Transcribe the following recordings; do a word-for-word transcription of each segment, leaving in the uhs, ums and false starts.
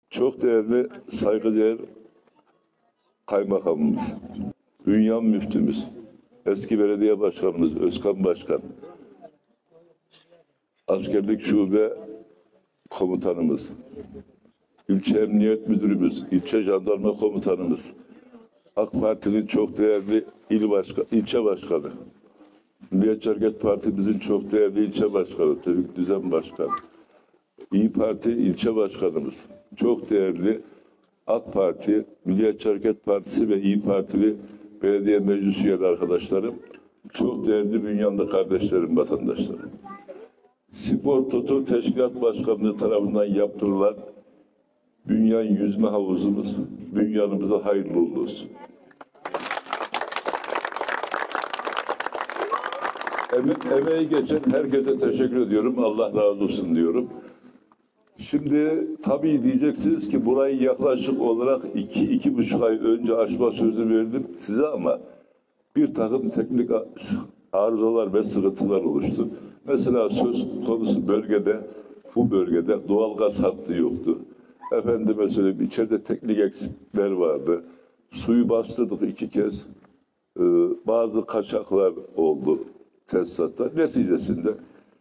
Çok değerli, saygıdeğer kaymakamımız, Bünyan Müftümüz, eski belediye başkanımız Özkan Başkan, askerlik şube komutanımız, ilçe emniyet müdürümüz, ilçe jandarma komutanımız, AK Parti'nin çok değerli il başka, ilçe başkanı, Milliyetçi Hareket Partimizin çok değerli ilçe başkanı, Tevfik Düzen Başkanı, İyi Parti ilçe başkanımız, çok değerli AK Parti, Milliyetçi Hareket Partisi ve İyi Partili belediye meclis üyeleri arkadaşlarım, çok değerli Bünyanlı kardeşlerim, vatandaşlarım. Spor Toto Teşkilat Başkanlığı tarafından yaptırılan Bünyan Yüzme Havuzumuz, Bünyanımıza hayırlı uğurlu olsun. Eme emeği geçen herkese teşekkür ediyorum. Allah razı olsun diyorum. Şimdi tabii diyeceksiniz ki burayı yaklaşık olarak iki, iki buçuk ay önce açma sözü verdim size ama bir takım teknik arızalar ve sıkıntılar oluştu. Mesela söz konusu bölgede, bu bölgede doğalgaz hattı yoktu. Efendime söyleyeyim, içeride teknik eksikler vardı. Suyu bastırdık iki kez. Ee, bazı kaçaklar oldu tesisatta. Neticesinde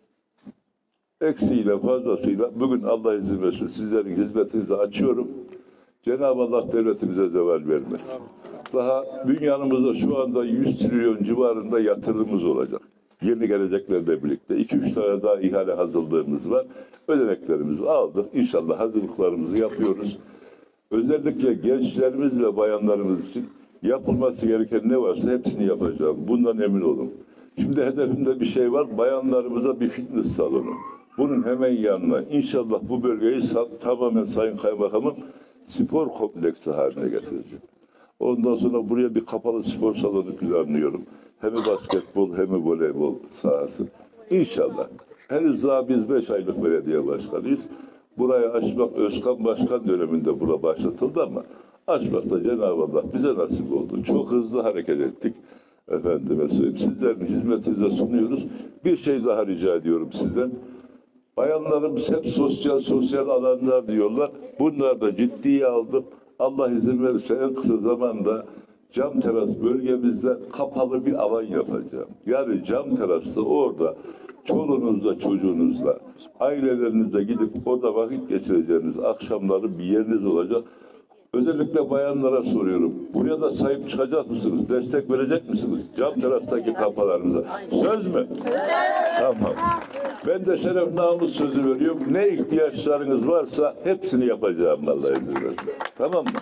eksiğiyle fazlasıyla bugün Allah izin versin sizlerin hizmetinizi açıyorum. Cenab-ı Allah devletimize zeval vermez. Daha dünyanımızda şu anda yüz trilyon civarında yatırımımız olacak. Yeni geleceklerle birlikte. iki üç tane daha ihale hazırlığımız var. Ödeneklerimizi aldık. İnşallah hazırlıklarımızı yapıyoruz. Özellikle gençlerimiz ve bayanlarımız için yapılması gereken ne varsa hepsini yapacağım. Bundan emin olun. Şimdi hedefimde bir şey var. Bayanlarımıza bir fitness salonu. Bunun hemen yanına inşallah bu bölgeyi tamamen Sayın Kaymakamım spor kompleksi haline getireceğim. Ondan sonra buraya bir kapalı spor salonu planlıyorum. Hem basketbol hem voleybol sahası. İnşallah. Henüz daha biz beş aylık belediye başkanıyız. Burayı açmak Özkan Başkan döneminde bura başlatıldı ama açmak da Cenab-ı Allah bize nasip oldu. Çok hızlı hareket ettik. Efendime söyleyeyim. Sizlerin hizmetinize sunuyoruz. Bir şey daha rica ediyorum sizden. Bayanlarımız hep sosyal sosyal alanlar diyorlar. Bunlar da ciddiye aldım. Allah izin verirse en kısa zamanda cam teras bölgemizde kapalı bir alan yapacağım. Yani cam terasta orada çoluğunuzla çocuğunuzla ailelerinizle gidip orada vakit geçireceğiniz akşamları bir yeriniz olacak. Özellikle bayanlara soruyorum. Buraya da sahip çıkacak mısınız? Destek verecek misiniz? Cam terastaki kafalarınıza. Söz mü? Söz. Tamam. Ben de şeref namus sözü veriyorum. Ne ihtiyaçlarınız varsa hepsini yapacağım vallahi izin verirse. Tamam mı?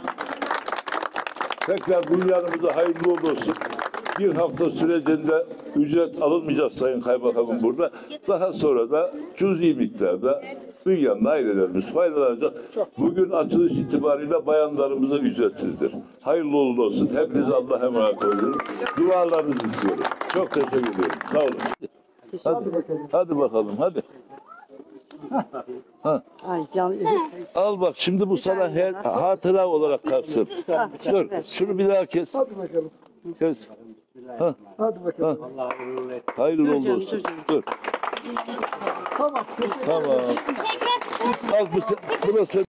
Tekrar dünyanımıza hayırlı uğurlu olsun. Bir hafta sürecinde ücret alınmayacak Sayın Kaymakamım burada. Daha sonra da cüzi miktarda Bünyan'ın ailelerimiz faydalanacak. Bugün açılış itibariyle bayanlarımıza ücretsizdir. Hayırlı uğurlu olsun. Hepinize Allah'a emanet olun. Dualarınızı istiyorum. Çok teşekkür ediyorum. Sağ olun. Hadi, hadi bakalım, hadi. Ha. Ay canım. Al bak, şimdi bu sana her, hatıra olarak kalsın. Dur, şunu bir daha kes. Hadi bakalım. Kes. Ha. Hadi bakalım. Ha. Hayırlı uğurlu olsun. Dur. Tamam. Teşekkür Tamam. Al bu, burası.